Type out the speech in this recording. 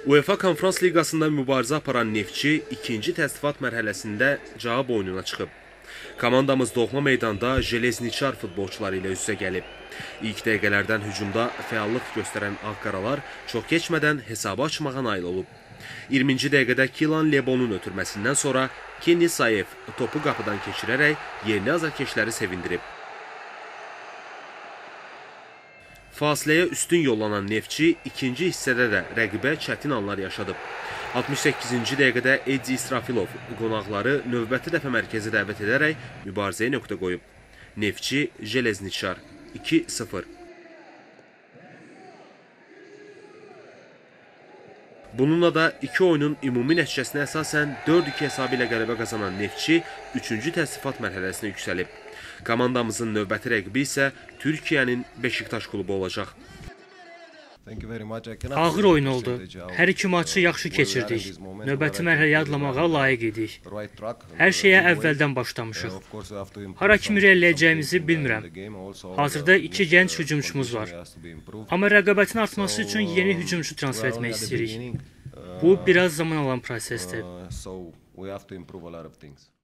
UEFA Konferans Liqasında mübarizə aparan Neftçi ikinci təsnifat mərhələsində cavab oyununa çıxıb. Komandamız doğma meydanda Jelezniçar futbolçuları ilə üz-üzə gəlib. İlk dəqiqələrdən hücumda fəallıq göstərən Ağqaralar çox keçmədən hesabı açmağa nail olub. 20-ci dəqiqədə Kilan Lebonun ötürməsindən sonra Kenny Sayev topu qapıdan keçirərək yerli azarkeşləri sevindirib. Fasiləyə üstün yollanan Neftçi ikinci hissədə də rəqibə çətin anlar yaşadıb. 68-ci dəqiqədə Edi İsrafilov qonaqları növbəti dəfə mərkəzi dəvət edərək mübarizəyə nöqtə qoyub. Neftçi Jelezniçar 2-0. Bununla da iki oyunun ümumi nəticəsinə əsasən 4-2 hesabı ilə qələbə qazanan Neftçi 3-cü təsnifat mərhələsinə yüksəlib. Komandamızın növbəti rəqibi isə Türkiyənin Beşiktaş klubu olacaq. Ağır oyun oldu. Hər iki maçı yaxşı keçirdik. Növbəti mərhələyə adlamağa layiq idik. Hər şeyə əvvəldən başlamışıq. Hara kimi irəliləyəcəyimizi bilmirəm. Hazırda iki gənc hücumçumuz var. Amma rəqabətin artması üçün yeni hücumçu transfer etmək istəyirik. Bu biraz zaman alan prosesdir.